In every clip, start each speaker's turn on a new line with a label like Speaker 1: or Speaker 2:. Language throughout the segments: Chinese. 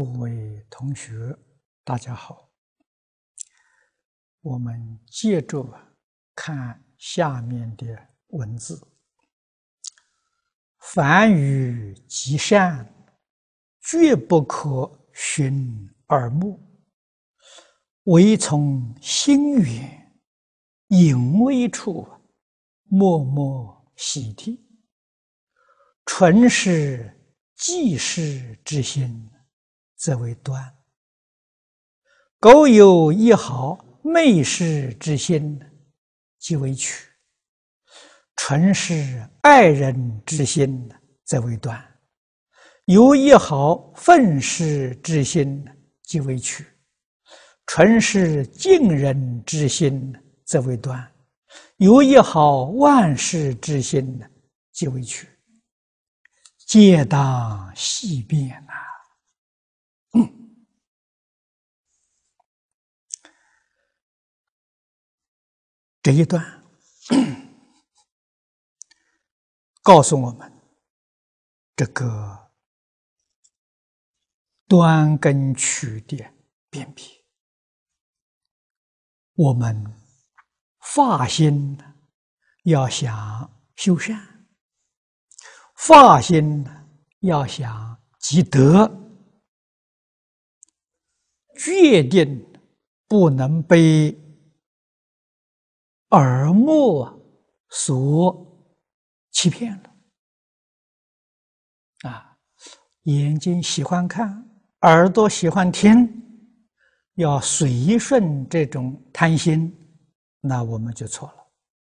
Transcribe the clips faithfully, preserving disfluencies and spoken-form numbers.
Speaker 1: 各位同学，大家好。我们接着看下面的文字：凡语极善，绝不可寻耳目，唯从心远隐微处，默默喜涕。纯是济世之心，则为端；苟有一毫昧世之心，即为曲；纯是爱人之心，则为端；有一毫愤世之心，即为曲；纯是敬人之心，则为端；有一毫万世之心，即为曲。皆当细辨呐、嗯！这一段告诉我们，这个端跟曲的辨别。我们发心要想修善。发心要想积德，决定不能被耳目所欺骗了。啊，眼睛喜欢看，耳朵喜欢听，要随顺这种贪心，那我们就错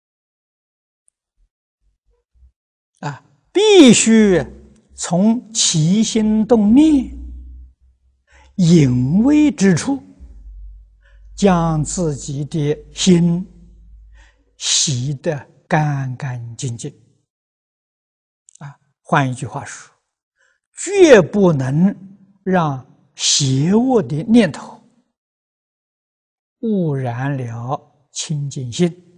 Speaker 1: 了。啊。必须从起心动念、隐微之处，将自己的心洗得干干净净。啊，换一句话说，绝不能让邪恶的念头污染了清净心。